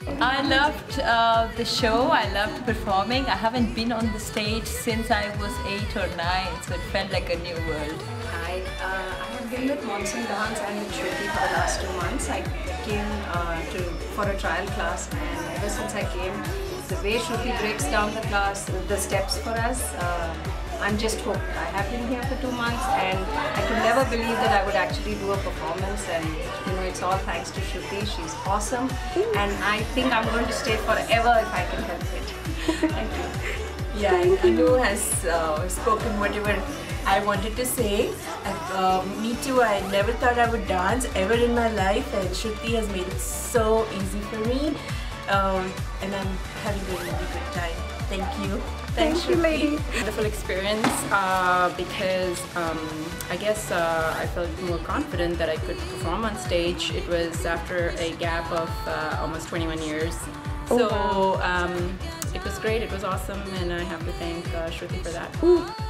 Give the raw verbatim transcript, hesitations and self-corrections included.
I loved uh, the show, I loved performing. I haven't been on the stage since I was eight or nine, so it felt like a new world. I, uh, I have been with Monsoon dance and with Shruti for the last two months. I came uh, to for a trial class, and ever since I came, the way Shruti breaks down the class, the steps for us, uh, I'm just hooked. I have been here for two months and I could never believe that I would actually do a performance, and you know, it's all thanks to Shruti. She's awesome and I think I'm going to stay forever if I can help it. Thank you. Yeah, Anu has uh, spoken whatever I wanted to say. Uh, me too, I never thought I would dance ever in my life, and Shruti has made it so easy for me. Um, and I'm having a really good time. Thank you. Thanks, Thank you, lady. Wonderful experience uh, because um, I guess uh, I felt more confident that I could perform on stage. It was after a gap of uh, almost twenty-one years. So um, it was great, it was awesome, and I have to thank uh, Shruti for that. Ooh.